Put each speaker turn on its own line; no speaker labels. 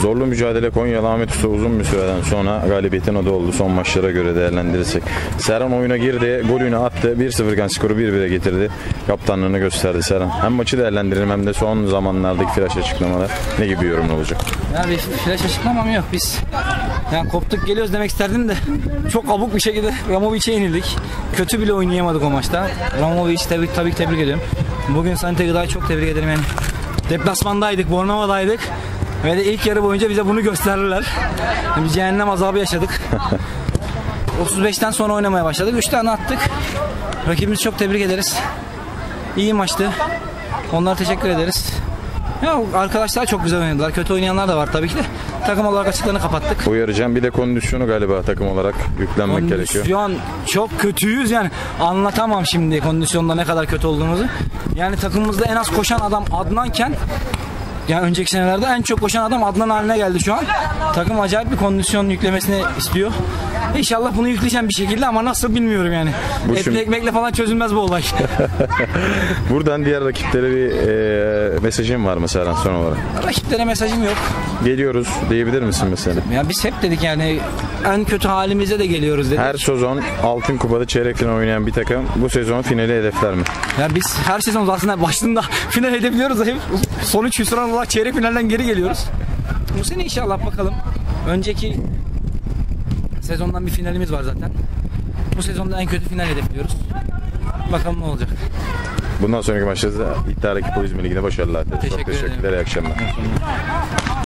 Zorlu mücadele Konyalı Ahmet Usta uzun bir süreden sonra galibiyetin adı oldu. Son maçlara göre değerlendirirsek. Serhan oyuna girdi, golünü attı. 1-0 iken skoru 1-1'e getirdi. Kaptanlığını gösterdi Serhan. Hem maçı değerlendirelim hem de son zamanlardaki flash açıklamalar. Ne gibi yorum olacak?
Ya bir flash açıklamam yok. Biz yani koptuk geliyoruz demek isterdim de çok abuk bir şekilde Ramovic'e yenildik. Kötü bile oynayamadık o maçta. Ramovic tabii ki tebrik ediyorum. Bugün Sanite Gıda'yı çok tebrik ederim yani. Deplasmandaydık, Bornova'daydık. Ve de ilk yarı boyunca bize bunu gösterdiler. Bir cehennem azabı yaşadık. 35'ten sonra oynamaya başladık. 3 tane attık. Rakibimizi çok tebrik ederiz. İyi maçtı. Onlara teşekkür ederiz. Ya arkadaşlar çok güzel oynadılar. Kötü oynayanlar da var tabii ki de. Takım olarak açıklarını kapattık.
Uyaracağım, bir de kondisyonu galiba takım olarak yüklenmek gerekiyor.
Kondisyon çok kötüyüz yani. Anlatamam şimdi kondisyonda ne kadar kötü olduğumuzu. Yani takımımızda en az koşan adam Adnan'ken, yani önceki senelerde en çok koşan adam Adnan haline geldi şu an. Takım acayip bir kondisyon yüklemesini istiyor. İnşallah bunu yükleyeceğim bir şekilde ama nasıl bilmiyorum yani. Etli ekmekle falan çözülmez bu olay.
Buradan diğer rakiplere bir mesajın var mı Serhan son olarak?
Rakiplere mesajım yok.
Geliyoruz diyebilir misin mesela?
Ya biz hep dedik yani en kötü halimize de geliyoruz dedik.
Her sezon Altın Kupa'da çeyrek final oynayan bir takım bu sezon finali hedefler mi?
Ya biz her sezon aslında başında final edebiliyoruz da hep sonuç hüsran olarak çeyrek finalden geri geliyoruz. Bu sene inşallah bakalım. Önceki sezondan bir finalimiz var zaten. Bu sezonda en kötü final hedefliyoruz. Bakalım ne olacak.
Bundan sonraki maçlarda İddia Rakip İzmir Ligi'ne başarılar. Çok teşekkürler. İyi akşamlar.